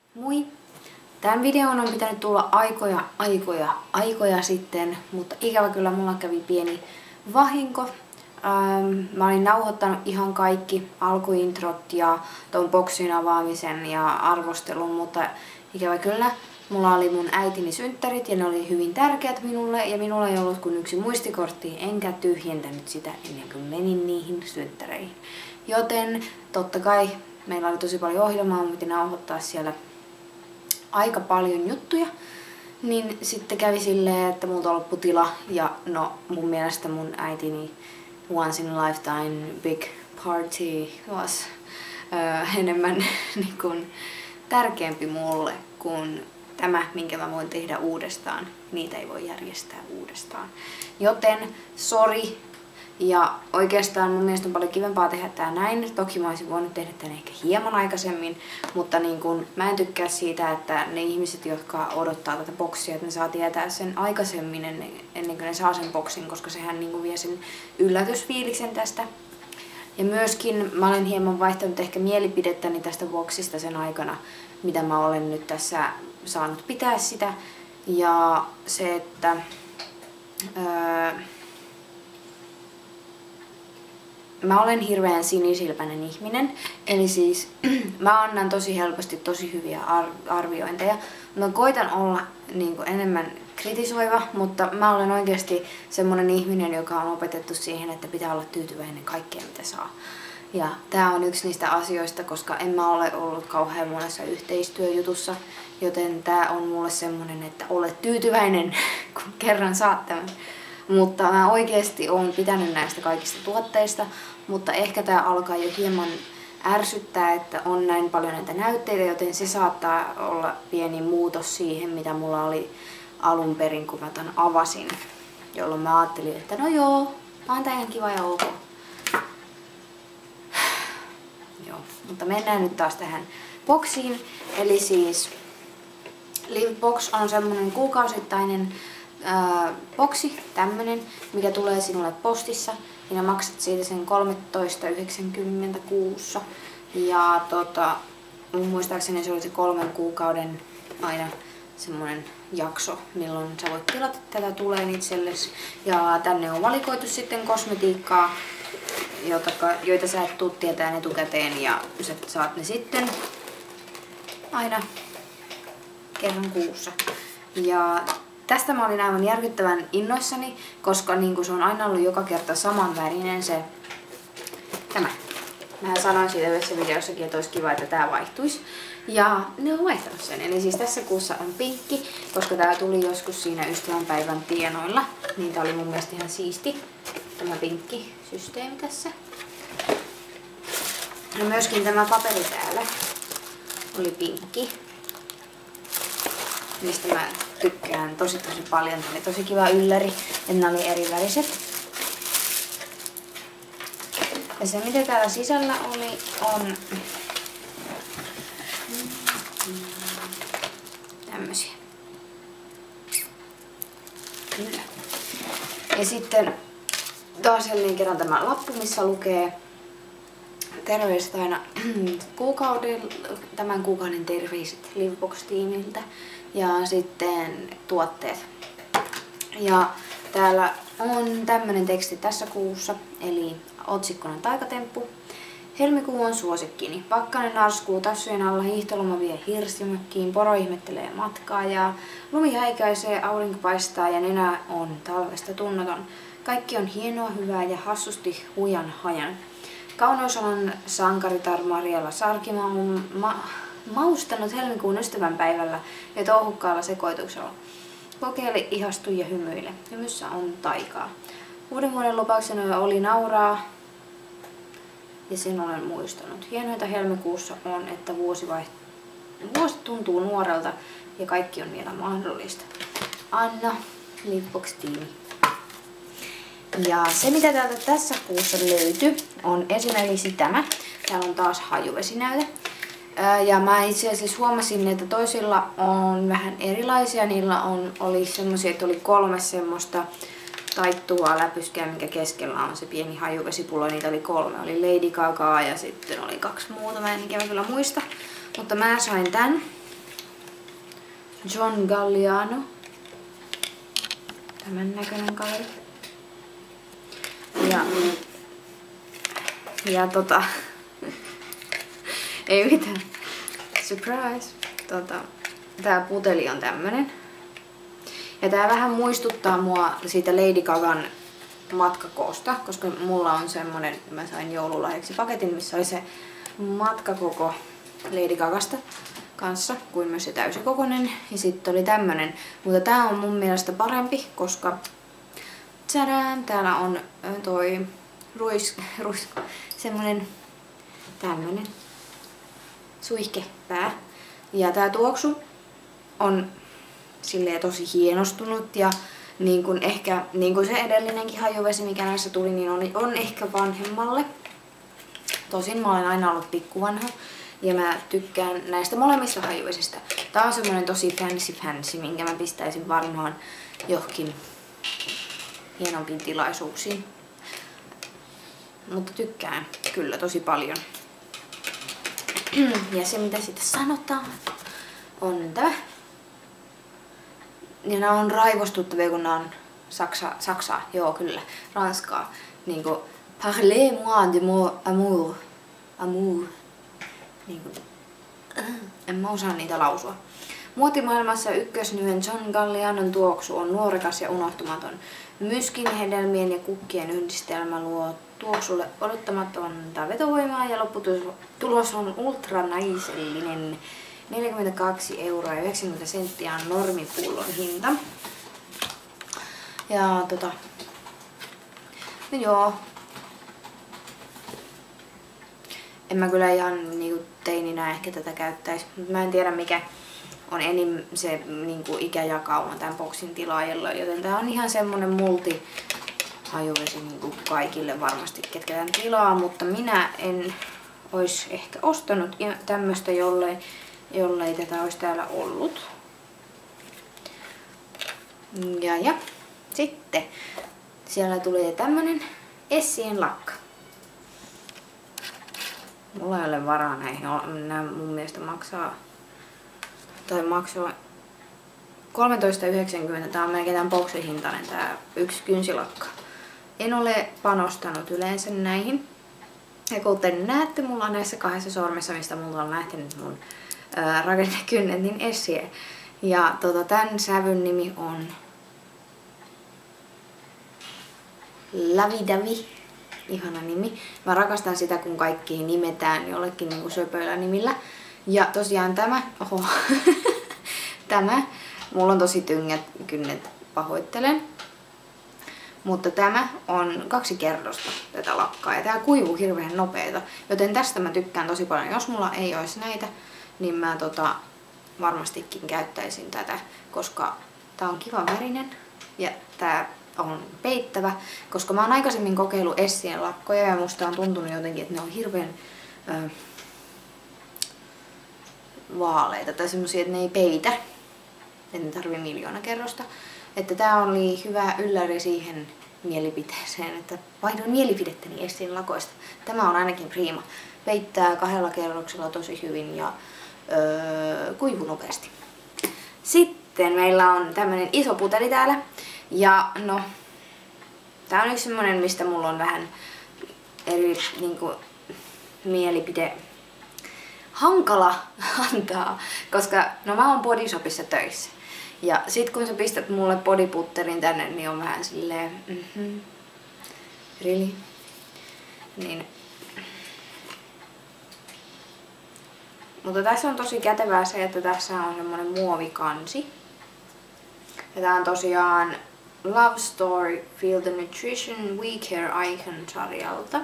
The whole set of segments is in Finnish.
Moi! Tämän videon on pitänyt tulla aikoja sitten, mutta ikävä kyllä mulla kävi pieni vahinko. Mä olin nauhoittanut ihan kaikki alkuintrot ja ton boksin avaamisen ja arvostelun, mutta ikävä kyllä mulla oli mun äitini synttärit ja ne oli hyvin tärkeät minulle ja minulla ei ollut kuin yksi muistikortti, enkä tyhjentänyt sitä ennen kuin menin niihin synttäreihin. Joten totta kai meillä oli tosi paljon ohjelmaa, mun piti nauhoittaa siellä aika paljon juttuja, niin sitten kävi silleen, että multa loppui tila ja no mun mielestä mun äitini once in a lifetime big party was enemmän niin kuin tärkeämpi mulle kuin tämä, minkä mä voin tehdä uudestaan. Niitä ei voi järjestää uudestaan. Joten sori. Ja oikeastaan mun mielestä on paljon kivempaa tehdä tää näin. Toki mä olisin voinut tehdä tän ehkä hieman aikaisemmin, mutta niin kun, mä en tykkää siitä, että ne ihmiset, jotka odottaa tätä boksia, että ne saa tietää sen aikaisemmin ennen kuin ne saa sen boksin, koska sehän niin kun vie sen yllätysfiiliksen tästä. Ja myöskin mä olen hieman vaihtanut ehkä mielipidettäni tästä boksista sen aikana, mitä mä olen nyt tässä saanut pitää sitä. Ja se, että mä olen hirveän sinisilmäinen ihminen, eli siis mä annan tosi helposti tosi hyviä arviointeja. Mä koitan olla niin kuin enemmän kritisoiva, mutta mä olen oikeasti semmonen ihminen, joka on opetettu siihen, että pitää olla tyytyväinen kaikkeen mitä saa. Ja tää on yksi niistä asioista, koska en mä ole ollut kauhean monessa yhteistyöjutussa, joten tää on mulle semmonen, että ole tyytyväinen, kun kerran saat tämän. Mutta mä oikeesti oon pitänyt näistä kaikista tuotteista, mutta ehkä tää alkaa jo hieman ärsyttää, että on näin paljon näitä näytteitä, joten se saattaa olla pieni muutos siihen, mitä mulla oli alun perin, kun mä tän avasin. Jolloin mä ajattelin, että no joo, on tää ihan kiva ja ok. Joo, mutta mennään nyt taas tähän boksiin. Eli siis Livebox on semmonen kuukausittainen boksi, tämmönen, mikä tulee sinulle postissa, ja maksat siitä sen 13,96. Ja mun muistaakseni se oli se 3 kuukauden aina semmonen jakso, milloin sä voit tilata tätä tuleen itsellesi. Ja tänne on valikoitu sitten kosmetiikkaa, joita sä et tuu tietään etukäteen, ja sä saat ne sitten aina kerran kuussa. Ja tästä mä olin aivan järkyttävän innoissani, koska niin se on aina ollut joka kerta samanvärinen se tämä. Mä sanoin siitä yhdessä videossakin, että olisi kiva, että tää vaihtuisi. Ja ne on vaihtanut sen. Eli siis tässä kuussa on pinkki, koska tää tuli joskus siinä ystävänpäivän tienoilla. Niin tää oli mun mielestä ihan siisti, tämä pinkki systeemi tässä. Ja myöskin tämä paperi täällä oli pinkki, mistä mä tykkään tosi paljon. Tämä oli tosi kiva ylläri, ja nämä oli eri väriset. Ja se mitä täällä sisällä oli on tämmösiä. Kyllä. Ja sitten taas jälleen kerran tämä lappu, missä lukee terveiset aina tämän kuukauden terveiset Livebox-tiimiltä. Ja sitten tuotteet. Ja täällä on tämmönen teksti tässä kuussa, eli otsikkona taikatemppu. Helmikuu on suosikkini. Pakkanen narskuu tassujen alla, hiihtoloma vie hirsimökkiin, poro ihmettelee matkaa ja lumi häikäisee, aurinko paistaa ja nenä on talvesta tunnoton. Kaikki on hienoa, hyvää ja hassusti hujan hajan. Kauneusalan sankaritar Mariella Sarkima on maustanut helmikuun ystävänpäivällä ja touhukkaalla sekoituksella. Kokeile, ihastu ja hymyile. Hymyssä on taikaa. Uuden vuoden lupauksena oli nauraa ja sen olen muistanut. Hienointa helmikuussa on, että vuosi tuntuu nuorelta ja kaikki on vielä mahdollista. Anna, Livebox-tiimi. Ja se mitä täältä tässä kuussa löytyi on esimerkiksi tämä. Täällä on taas hajuvesinäyte. Ja mä itse asiassa huomasin, että toisilla on vähän erilaisia. Niillä oli semmosia, että oli 3 semmoista taittuvaa läpyskää, mikä keskellä on se pieni hajuvesipullo. Niitä oli 3. Oli Lady Gagaa ja sitten oli 2 muuta. Mä en ikävä kyllä muista. Mutta mä sain tän. John Galliano. Tämän näköinen kaveri. Ja ei mitään. Surprise! Tää puteli on tämmönen. Ja tää vähän muistuttaa mua siitä Lady Gagan matkakoosta, koska mulla on semmonen, mä sain joululahjaksi paketin, missä oli se matkakoko Lady Gagasta kanssa, kuin myös se täysikokoinen. Ja sitten oli tämmönen. Mutta tää on mun mielestä parempi, koska tsadaan, täällä on toi semmonen tämmönen suihkepää. Ja tää tuoksu on silleen tosi hienostunut ja niin kuin ehkä niin kuin se edellinenkin hajuvesi, mikä näissä tuli, niin on ehkä vanhemmalle. Tosin mä olen aina ollut pikkuvanha ja mä tykkään näistä molemmista hajuvesistä. Tää on semmonen tosi fancy, minkä mä pistäisin varmaan johonkin hienompiin tilaisuuksiin. Mutta tykkään kyllä tosi paljon. Ja se mitä sitten sanotaan on tää. Ja nää on raivostuttavia, kun nää on saksaa, joo kyllä, ranskaa. Niinku, parlez-moi de mon amour. Amour. Niinku, en mä osaa niitä lausua. Muotimaailmassa ykkösnimen John Gallianon tuoksu on nuorekas ja unohtumaton. Myskin, hedelmien ja kukkien yhdistelmä luo tuoksulle odottamatonta vetovoimaa ja lopputulos on ultranaisellinen. 42,90 € on normipullon hinta. Ja no joo. En mä kyllä ihan niinku teininä ehkä tätä käyttäisi, mutta mä en tiedä mikä on enim se niinku ikäjakauma tämän boksin tilaajilla, joten tää on ihan semmonen multi-hajuvesi niinku kaikille varmasti, ketkä tän tilaa, mutta minä en ois ehkä ostanut tämmöstä, jollei tätä olisi täällä ollut. Ja sitten siellä tuli tämmönen Essien lakka. Mulla ei ole varaa näihin. Nämä mun mielestä maksoi 13,90. Tää on melkein tämän boksin hintainen tää yksi kynsilakka. En ole panostanut yleensä näihin. Ja kuten näette, mulla on näissä kahdessa sormessa, mistä mulla on lähtenyt mun rakennekynnet, niin Essie. Ja tän sävyn nimi on Lavidavi. Ihana nimi. Mä rakastan sitä, kun kaikki nimetään jollekin niinku söpöillä nimillä. Ja tosiaan tämä, mulla on tosi tyngät kynnet, pahoittelen. Mutta tämä on 2 kerrosta tätä lakkaa ja tää kuivuu hirveän nopeeta, joten tästä mä tykkään tosi paljon. Jos mulla ei olisi näitä, niin mä varmastikin käyttäisin tätä, koska tää on kivan värinen ja tää on peittävä, koska mä oon aikaisemmin kokeillut Essien lakkoja ja musta on tuntunut jotenkin, että ne on hirveän vaaleita tai semmosia, että ne ei peitä. Et ne tarvii 1 000 000 kerrosta. Että tää oli hyvä ylläri siihen mielipiteeseen, että vaihdoin mielipidettäni Essien lakoista. Tämä on ainakin prima. Peittää 2 kerroksella tosi hyvin ja kuivuu nopeasti. Sitten meillä on tämmönen iso puteli täällä. Ja no, tää on yksi semmonen, mistä mulla on vähän eri niinku mielipide hankala antaa, koska no mä oon Body Shopissa töissä. Ja sit kun sä pistät mulle bodyputterin tänne, niin on vähän silleen, really? Niin. Mutta tässä on tosi kätevää se, että tässä on semmonen muovikansi. Ja tää on tosiaan Love Story Feel the Nutrition We Care Icon -sarjalta.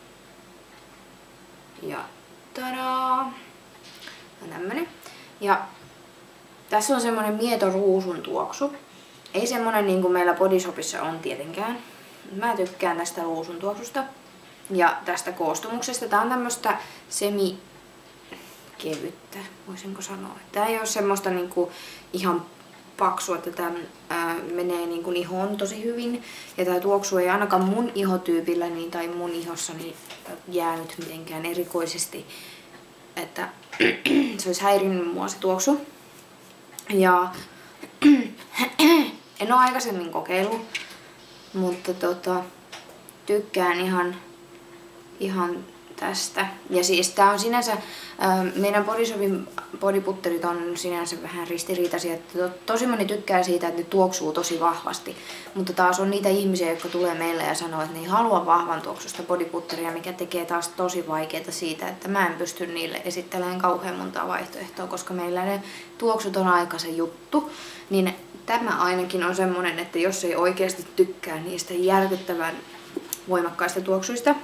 Ja tadaa! On tämmönen. Ja tässä on semmonen mieto ruusun tuoksu. Ei semmonen niin kuin meillä Body Shopissa on tietenkään. Mä tykkään tästä ruusun tuoksusta. Ja tästä koostumuksesta. Tää on tämmöstä semi-kevyttä, voisinko sanoa. Tää ei oo semmoista niinku ihan paksua, että tää menee niinku ihoon tosi hyvin. Ja tää tuoksu ei ainakaan mun ihotyypillä tai mun ihossa jäänyt mitenkään erikoisesti. Että se olisi häirinnyt mua se tuoksu. Ja en oo aikaisemmin kokeillut, mutta tykkään ihan tästä. Ja siis tää on sinänsä, meidän Body Shopin bodyputterit on sinänsä vähän ristiriitaisia. Tosi moni tykkää siitä, että ne tuoksuu tosi vahvasti. Mutta taas on niitä ihmisiä, jotka tulee meille ja sanoo, että ne ei halua vahvan tuoksusta bodyputteria, mikä tekee taas tosi vaikeaa siitä, että mä en pysty niille esittelemään kauhean montaa vaihtoehtoa, koska meillä ne tuoksut on aika se juttu. Niin tämä ainakin on semmonen, että jos ei oikeasti tykkää niistä järkyttävän voimakkaista tuoksuista,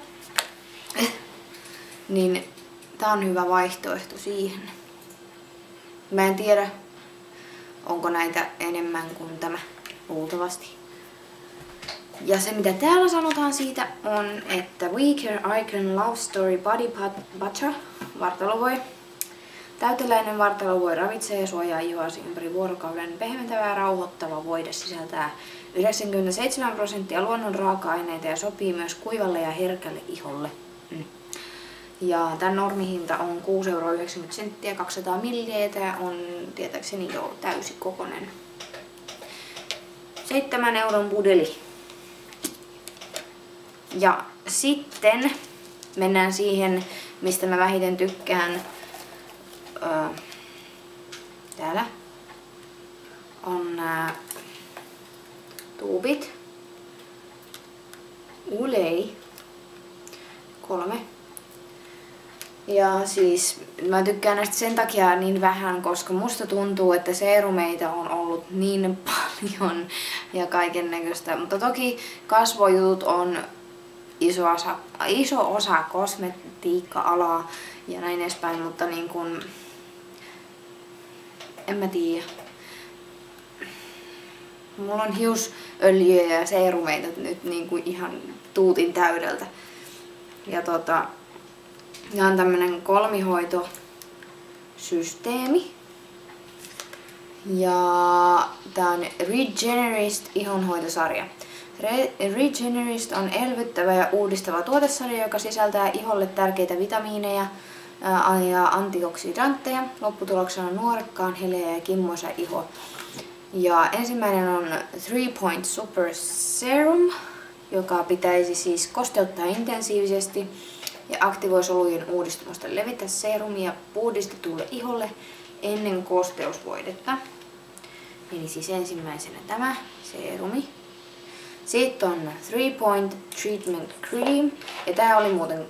niin tää on hyvä vaihtoehto siihen. Mä en tiedä, onko näitä enemmän kuin tämä, luultavasti. Ja se mitä täällä sanotaan siitä on, että We Care Icon Love Story Body Butter vartalovoi. Täyteläinen vartalovoi ravitsee ja suojaa ihoasi ympäri vuorokauden. Pehmentävä ja rauhoittava voide sisältää 97% luonnon raaka-aineita ja sopii myös kuivalle ja herkälle iholle. Ja tän normihinta on 6,90 €, 200 ml on tietääkseni jo täysikokoinen. 7 € pudeli. Ja sitten mennään siihen, mistä mä vähiten tykkään. Täällä on nää tuubit. Ulei 3. Ja siis mä tykkään näistä sen takia niin vähän, koska musta tuntuu, että seerumeita on ollut niin paljon ja kaiken näköistä. Mutta toki kasvojutut on iso osa kosmetiikka-alaa ja näin edespäin, mutta niin kun, en mä tiedä. Mulla on hiusöljyjä ja seerumeita nyt niin kuin ihan tuutin täydeltä. Ja tää on tämmönen kolmihoitosysteemi. Ja tää on Regenerist ihonhoitosarja. Regenerist on elvyttävä ja uudistava tuotesarja, joka sisältää iholle tärkeitä vitamiineja ja antioksidantteja. Lopputuloksena on nuorekkaan, heleä ja kimmoisa iho. Ja ensimmäinen on 3-Point Super Serum, joka pitäisi siis kosteuttaa intensiivisesti ja aktivoi solujen uudistumusta. Levitä serumia puhdistetulle iholle ennen kosteusvoidetta. Eli siis ensimmäisenä tämä serumi. Sitten on 3-Point Treatment Cream. Ja tää oli muuten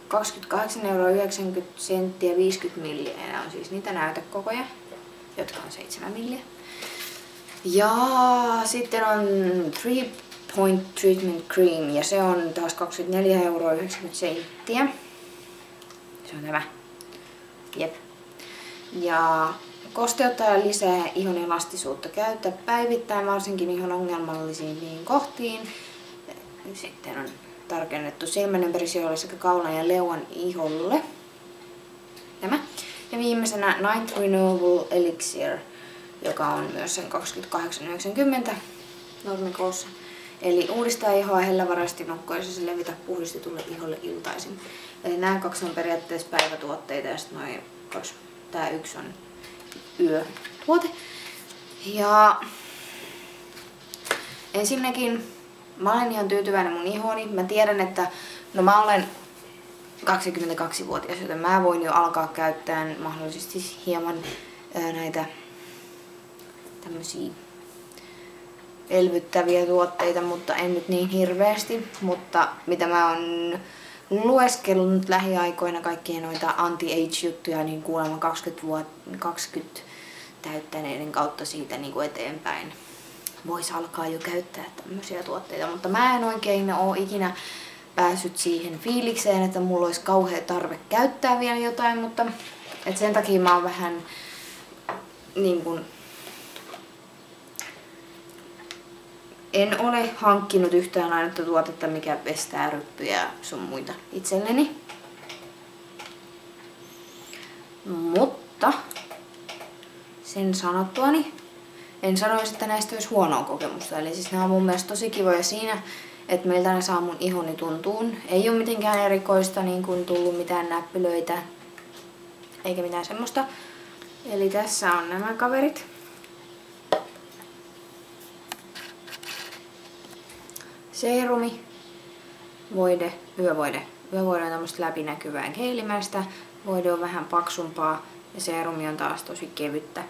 28,90 € 50 ml. Nämä on siis niitä näytekokoja, jotka on 7 ml. Ja sitten on 3-Point Treatment Cream. Ja se on taas 24,90 €. Se on tämä. Jep. Ja kosteuttaa ja lisää ihon elastisuutta. Käytä päivittäin varsinkin ihon ongelmallisiin kohtiin. Sitten on tarkennettu silmän ympärisijoille sekä kaulan ja leuan iholle. Tämä. Ja viimeisenä Night Renewable Elixir, joka on myös sen 28,90 normikoossa. Eli uudistaa ihoa hellävaraisesti nukkuessa levitä puhdistetulle iholle iltaisin. Eli nämä kaksi on periaatteessa päivätuotteita ja sitten noin kaksi. Tää yksi on yötuote. Ja ensinnäkin mä olen ihan tyytyväinen mun ihooni. Mä tiedän, että mä olen 22-vuotias, joten mä voin jo alkaa käyttää mahdollisesti hieman näitä tämmösiä elvyttäviä tuotteita, mutta en nyt niin hirveästi. Mutta mitä mä oon lueskellut lähiaikoina kaikkia noita anti-age-juttuja, niin kuulemma 20 täyttäneiden kautta siitä niin kuin eteenpäin voisi alkaa jo käyttää tämmöisiä tuotteita. Mutta mä en oikein ole ikinä päässyt siihen fiilikseen, että mulla olisi kauhea tarve käyttää vielä jotain, mutta sen takia mä oon vähän niin kuin en ole hankkinut yhtään ainutta tuotetta, mikä pestää ryppyjä sun muita itselleni. Mutta sen sanottuani en sanoisi, että näistä olisi huonoa kokemusta. Eli siis nämä on mun mielestä tosi kivoja siinä, että miltä ne saa mun ihoni tuntuun. Ei ole mitenkään erikoista, niin kuin tullut mitään näppylöitä eikä mitään semmoista. Eli tässä on nämä kaverit. seerumi, voide, yövoide. Yövoide on tämmöistä läpinäkyvää geelimäistä, voide on vähän paksumpaa ja seerumi on taas tosi kevyttä.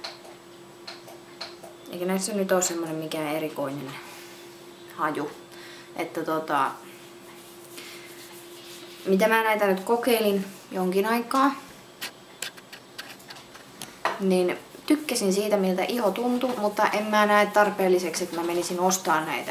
Eikä näissä nyt ole semmonen mikään erikoinen haju. Että mitä mä näitä nyt kokeilin jonkin aikaa, niin tykkäsin siitä, miltä iho tuntui, mutta en mä näe tarpeelliseksi, että mä menisin ostamaan näitä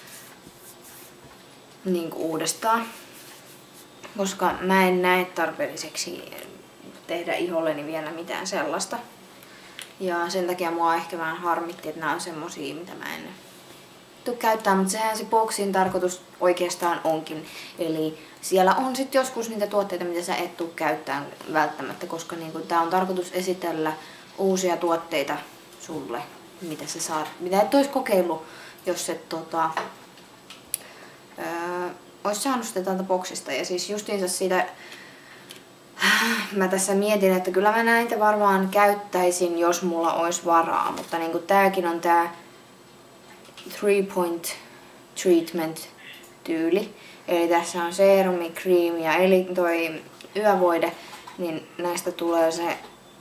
niin kuin uudestaan. Koska mä en näe tarpeelliseksi tehdä iholleni vielä mitään sellaista. Ja sen takia mua ehkä vähän harmitti, että nämä on semmosia, mitä mä en tuu käyttää, mutta sehän se boksin tarkoitus oikeastaan onkin. Eli siellä on sit joskus niitä tuotteita, mitä sä et tuu käyttää välttämättä, koska niinku tää on tarkoitus esitellä uusia tuotteita sulle, mitä sä saat, mitä et ois kokeillut, jos et ois saanut sitä tältä boksista. Ja siis justiinsa siitä mä tässä mietin, että kyllä mä näitä varmaan käyttäisin, jos mulla olisi varaa, mutta niinku tääkin on tää 3-point treatment tyyli. Eli tässä on seerumi, cream ja eli toi yövoide, niin näistä tulee se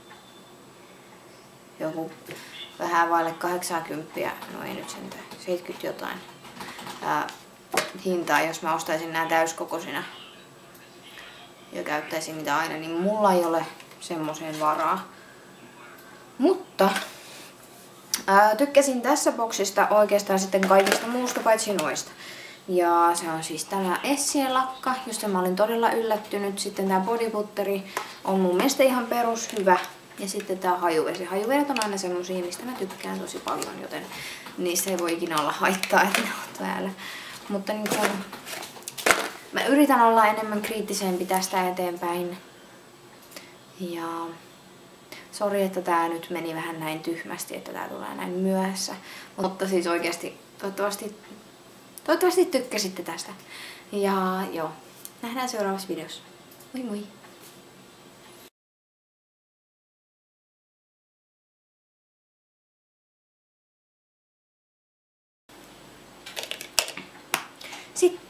joku vähän vaille 80, no ei nyt sentään, 70 jotain hintaa, jos mä ostaisin nää täyskokoisina ja käyttäisin niitä aina, niin mulla ei ole semmoseen varaa. Mutta tykkäsin tässä boksista oikeastaan sitten kaikista muusta paitsi noista. Ja se on siis tämä Essien lakka, josta mä olin todella yllättynyt. Sitten tää bodybutteri on mun mielestä ihan perus hyvä. Ja sitten tää hajuvesi. Hajuvedet on aina semmosia, mistä mä tykkään tosi paljon, joten niissä ei voi ikinä olla haittaa, että ne on täällä. Mutta niin kuin, mä yritän olla enemmän kriittisempi tästä eteenpäin. Ja sori, että tää nyt meni vähän näin tyhmästi, että tää tulee näin myöhässä. Mutta siis oikeasti toivottavasti tykkäsitte tästä. Ja joo, nähdään seuraavassa videossa. Moi moi! Sitten